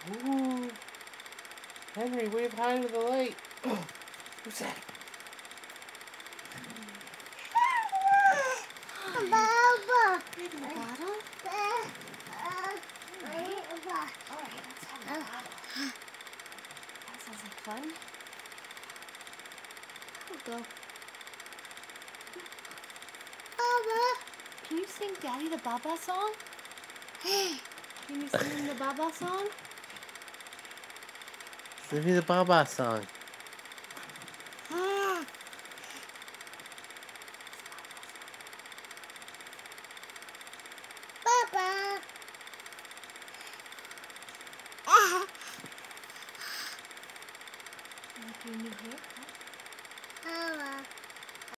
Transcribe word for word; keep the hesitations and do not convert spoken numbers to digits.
Ooh. Henry, wave hi to the light. Who's that? Baba. Maybe a bottle? Alright, Alright, let's have a bottle. That sounds like fun. I'll go. Baba. Can you sing Daddy the Baba song? Can you sing him the Baba song? Sing me the Baba song.